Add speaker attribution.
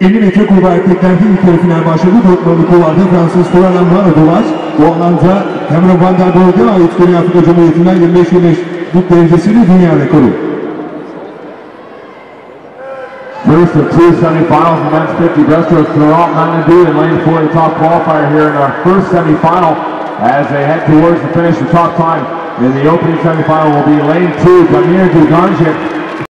Speaker 1: 50 metre kulvar erkeklerde ilk yarı final başladı. 4 numaralı kulvarda Fransız Toranan Maradı var. Bu alanda Cameron Van der Borg'e ait Güney Afrika Cumhuriyeti'nden 25-25'lik derecesiyle dünya rekoru.
Speaker 2: First of two semifinals in men's 50 breaststroke for Laurent Nanadu in lane 4, the top qualifier here in our first semifinal. As they head towards the finish, the top time in the opening semifinal will be lane 2, Damir Duganjic.